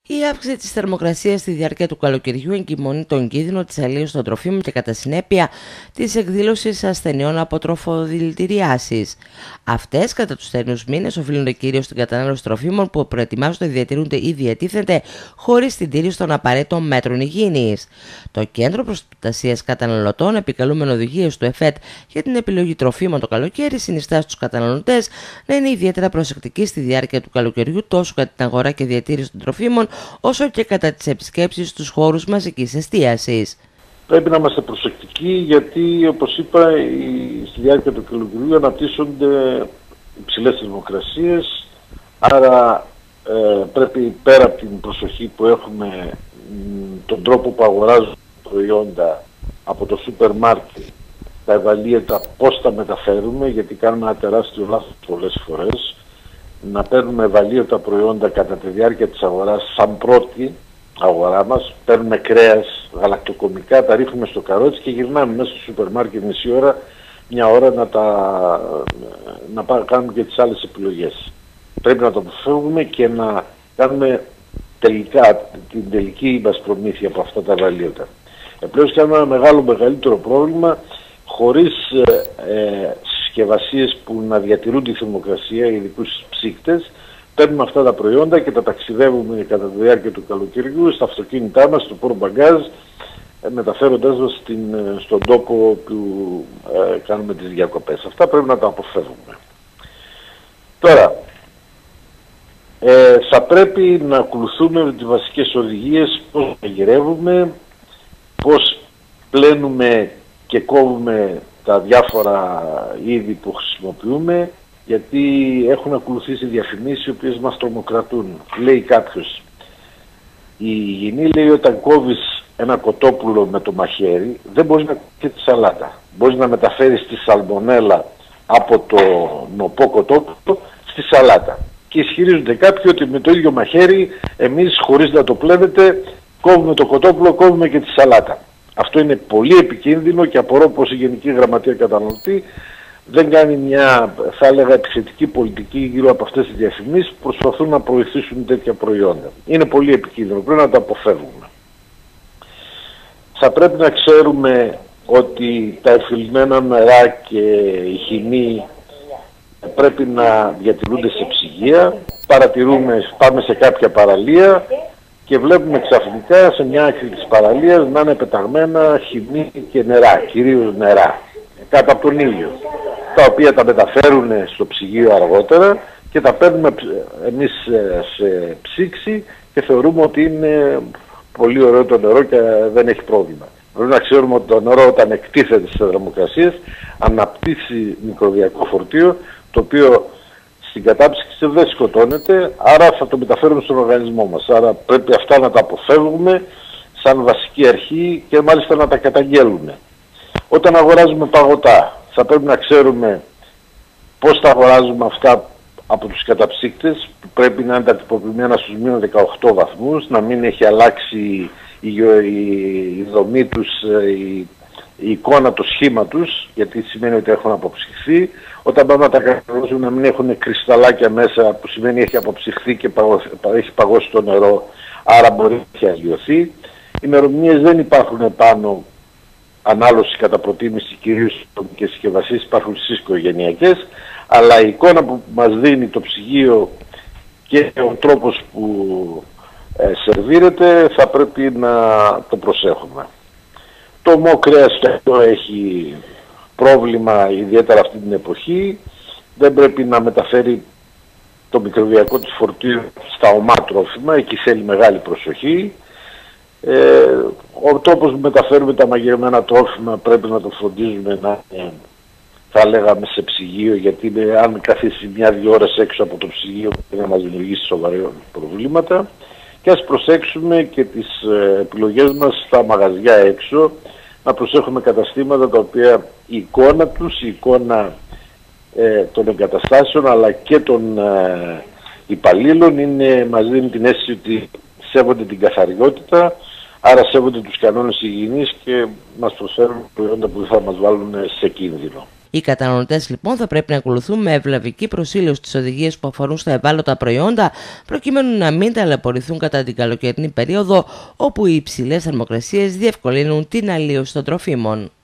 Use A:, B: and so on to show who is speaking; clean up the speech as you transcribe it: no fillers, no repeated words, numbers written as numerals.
A: Η αύξηση της θερμοκρασίας στη διάρκεια του καλοκαιριού εγκυμονεί τον κίνδυνο της αλλίωσης των τροφίμων και κατά συνέπεια της εκδήλωσης ασθενειών από τροφοδηλητηριάσεις. Αυτές κατά τους θερινούς μήνες οφείλονται κυρίως στην κατανάλωση τροφίμων που προετοιμάζονται, διατηρούνται ή διατίθενται χωρίς την τήρηση των απαραίτητων μέτρων υγιεινής. Το Κέντρο Προστασίας Καταναλωτών, επικαλούμενο οδηγίες του ΕΦΕΤ για την επιλογή τροφίμων το καλοκαίρι, συνιστά στους καταναλωτές να είναι ιδιαίτερα προσεκτικοί στη διάρκεια του καλοκαιριού, τόσο κατά την αγορά και διατήρηση των τροφίμων, όσο και κατά τις επισκέψεις στους χώρους μαζικής εστίασης.
B: Πρέπει να είμαστε προσεκτικοί γιατί, όπως είπα, στη διάρκεια του καλοκαιριού αναπτύσσονται υψηλές θερμοκρασίες, άρα πρέπει πέρα από την προσοχή που έχουμε τον τρόπο που αγοράζουν προϊόντα από το σούπερ μάρκετ, τα ευαλείωτα πώς τα μεταφέρουμε, γιατί κάνουμε ένα τεράστιο λάθος πολλές φορές, να παίρνουμε ευαλείωτα προϊόντα κατά τη διάρκεια της αγοράς σαν πρώτη αγορά μας, παίρνουμε κρέας, γαλακτοκομικά, τα ρίχνουμε στο καρότσι και γυρνάμε μέσα στο σούπερ μάρκετ μισή ώρα, μια ώρα να κάνουμε και τις άλλες επιλογές. Πρέπει να το αποφεύγουμε και να κάνουμε τελικά την τελική μας προμήθεια από αυτά τα ευαλείωτα. Επιπλέον κάνουμε ένα μεγαλύτερο πρόβλημα χωρίς συσκευασίες που να διατηρούν τη θερμοκρασία, ειδικούς ψύκτες. Παίρνουμε αυτά τα προϊόντα και τα ταξιδεύουμε κατά τη διάρκεια του καλοκαιριού στα αυτοκίνητά μας, στο πόρο μπαγκάζ, μεταφέροντάς μας στον τόπο που κάνουμε τις διακοπές. Αυτά πρέπει να τα αποφεύγουμε. Τώρα, θα πρέπει να ακολουθούμε τις βασικές οδηγίες, πώς μαγειρεύουμε, πώς πλένουμε και κόβουμε τα διάφορα είδη που χρησιμοποιούμε, γιατί έχουν ακολουθήσει διαφημίσεις οι οποίες μας τρομοκρατούν. Λέει κάποιος, η υγιεινή λέει όταν κόβεις ένα κοτόπουλο με το μαχαίρι δεν μπορείς να κόβεις και τη σαλάτα. Μπορείς να μεταφέρεις τη σαλμονέλα από το νοπό κοτόπουλο στη σαλάτα. Και ισχυρίζονται κάποιοι ότι με το ίδιο μαχαίρι εμείς χωρίς να το πλένετε κόβουμε το κοτόπουλο, κόβουμε και τη σαλάτα. Αυτό είναι πολύ επικίνδυνο και απορώ πως η Γενική Γραμματεία Καταναλωτή δεν κάνει μια, θα έλεγα, επιθετική πολιτική γύρω από αυτές τις διαφημίσεις που προσπαθούν να προωθήσουν τέτοια προϊόντα. Είναι πολύ επικίνδυνο, πρέπει να τα αποφεύγουμε. Θα πρέπει να ξέρουμε ότι τα εφηλμένα νερά και η χυμή πρέπει να διατηρούνται σε ψυγεία. Πάμε σε κάποια παραλία και βλέπουμε ξαφνικά σε μια άκρη της παραλίας να είναι πεταγμένα χυμή και νερά, κυρίως νερά, κάτω από τον ήλιο, τα οποία τα μεταφέρουν στο ψυγείο αργότερα και τα παίρνουμε εμείς σε ψήξη και θεωρούμε ότι είναι πολύ ωραίο το νερό και δεν έχει πρόβλημα. Πρέπει να ξέρουμε ότι το νερό όταν εκτίθεται στις θερμοκρασίες αναπτύσσει μικροβιακό φορτίο, το οποίο στην κατάψυξη δεν σκοτώνεται, άρα θα το μεταφέρουμε στον οργανισμό μας. Άρα πρέπει αυτά να τα αποφεύγουμε σαν βασική αρχή και μάλιστα να τα καταγγέλουμε. Όταν αγοράζουμε παγωτά θα πρέπει να ξέρουμε πώς τα αγοράζουμε αυτά από τους καταψύκτες, που πρέπει να είναι τα τυποποιημένα στους μείον 18 βαθμούς, να μην έχει αλλάξει η δομή τους, η εικόνα, το σχήμα τους, γιατί σημαίνει ότι έχουν αποψυχθεί. Όταν πάμε να τα καταναλώσουμε να μην έχουν κρυσταλλάκια μέσα, που σημαίνει έχει αποψυχθεί και έχει παγώσει το νερό, άρα μπορεί να έχει αλλοιωθεί. Οι ημερομηνίες δεν υπάρχουν πάνω, ανάλωση κατά προτίμηση κυρίως και συσκευασίες υπάρχουν στις οικογενειακές, αλλά η εικόνα που μας δίνει το ψυγείο και ο τρόπος που σερβίρεται θα πρέπει να το προσέχουμε. Το ομό κρέας και αυτό έχει πρόβλημα ιδιαίτερα αυτή την εποχή. Δεν πρέπει να μεταφέρει το μικροβιακό της φορτίο στα ομά τρόφιμα, εκεί θέλει μεγάλη προσοχή. Ο τρόπος που μεταφέρουμε τα μαγειρεμένα τρόφιμα πρέπει να το φροντίζουμε να είναι, θα λέγαμε, σε ψυγείο, γιατί αν καθίσει μια-δυο ώρες έξω από το ψυγείο μπορεί να μας δημιουργήσει σοβαρά προβλήματα. Και ας προσέξουμε και τις επιλογές μας στα μαγαζιά έξω, να προσέχουμε καταστήματα τα οποία η εικόνα τους, η εικόνα των εγκαταστάσεων αλλά και των υπαλλήλων μας δίνει την αίσθηση ότι σέβονται την καθαριότητα, άρα σέβονται τους κανόνες υγιεινής και μας προσφέρουν προϊόντα που θα μας βάλουν σε κίνδυνο.
A: Οι καταναλωτές λοιπόν θα πρέπει να ακολουθούν με ευλαβική προσήλωση τις οδηγίες που αφορούν στα ευάλωτα προϊόντα, προκειμένου να μην ταλαιπωρηθούν κατά την καλοκαιρινή περίοδο, όπου οι υψηλές θερμοκρασίες διευκολύνουν την αλλίωση των τροφίμων.